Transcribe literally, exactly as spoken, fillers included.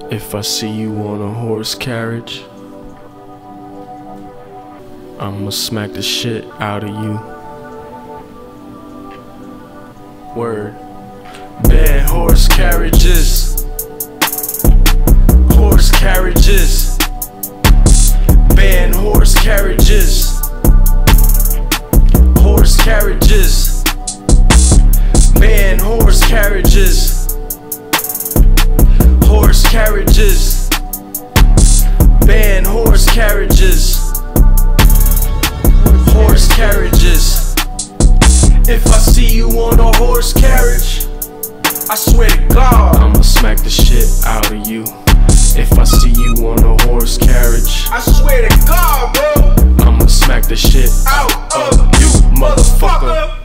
If I see you on a horse carriage, I'ma smack the shit out of you. Word. Bad horse carriages. Horse carriages. Bad horse carriages. Horse carriages. Bad horse carriages. Horse carriages. Ban horse carriages. Horse carriages. If I see you on a horse carriage, I swear to God, I'ma smack the shit out of you. If I see you on a horse carriage, I swear to God, bro, I'ma smack the shit out out of of you, you, motherfucker. motherfucker.